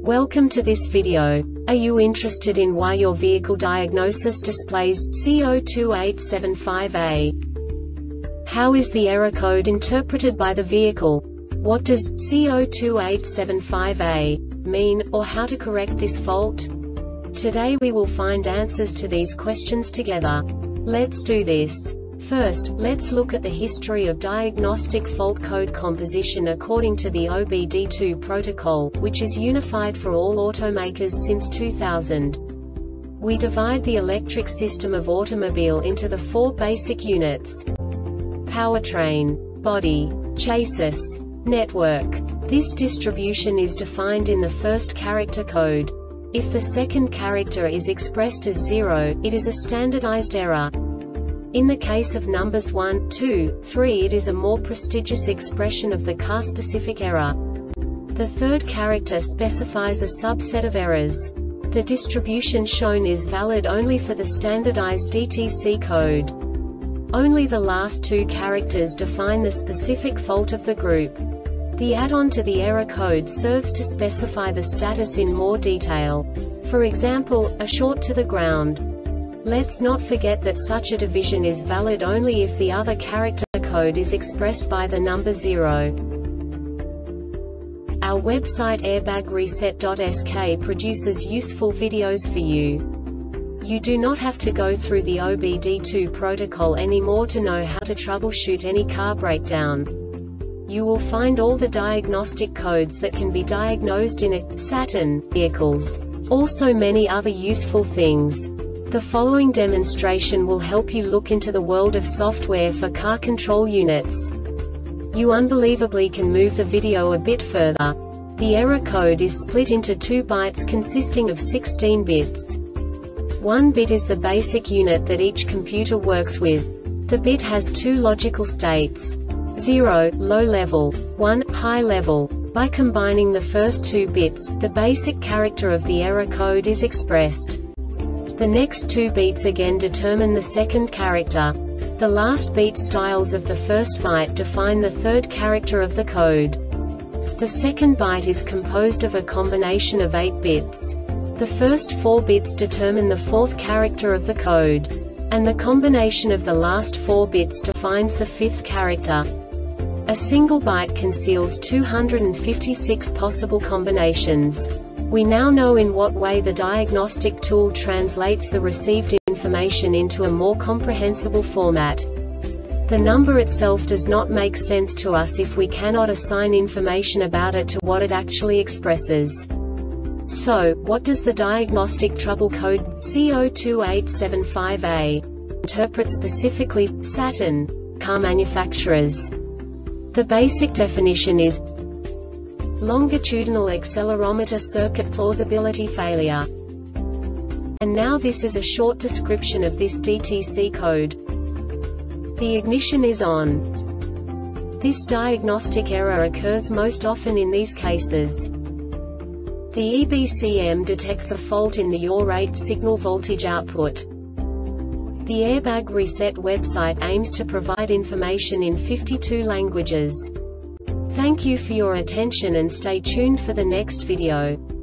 Welcome to this video. Are you interested in why your vehicle diagnosis displays C02875A? How is the error code interpreted by the vehicle? What does C02875A mean, or how to correct this fault? Today we will find answers to these questions together. Let's do this. First, let's look at the history of diagnostic fault code composition according to the OBD2 protocol, which is unified for all automakers since 2000. We divide the electric system of automobile into the four basic units: powertrain, body, chassis, network. This distribution is defined in the first character code. If the second character is expressed as 0, it is a standardized error. In the case of numbers 1, 2, 3, it is a more prestigious expression of the car-specific error. The third character specifies a subset of errors. The distribution shown is valid only for the standardized DTC code. Only the last two characters define the specific fault of the group. The add-on to the error code serves to specify the status in more detail. For example, a short to the ground. Let's not forget that such a division is valid only if the other character code is expressed by the number 0. Our website airbagreset.sk produces useful videos for you. You do not have to go through the OBD2 protocol anymore to know how to troubleshoot any car breakdown. You will find all the diagnostic codes that can be diagnosed in a Saturn vehicles. Also many other useful things. The following demonstration will help you look into the world of software for car control units. You unbelievably can move the video a bit further. The error code is split into 2 bytes consisting of 16 bits. 1 bit is the basic unit that each computer works with. The bit has 2 logical states: 0, low level, 1, high level. By combining the first 2 bits, the basic character of the error code is expressed. The next 2 beats again determine the second character. The last beat styles of the first byte define the third character of the code. The second byte is composed of a combination of 8 bits. The first 4 bits determine the fourth character of the code. And the combination of the last 4 bits defines the fifth character. A single byte conceals 256 possible combinations. We now know in what way the diagnostic tool translates the received information into a more comprehensible format. The number itself does not make sense to us if we cannot assign information about it to what it actually expresses. So, what does the diagnostic trouble code C02875A interpret specifically for Saturn car manufacturers? The basic definition is longitudinal accelerometer circuit plausibility failure. And now this is a short description of this DTC code. The ignition is on. This diagnostic error occurs most often in these cases. The EBCM detects a fault in the yaw rate signal voltage output. The Airbag Reset website aims to provide information in 52 languages. Thank you for your attention and stay tuned for the next video.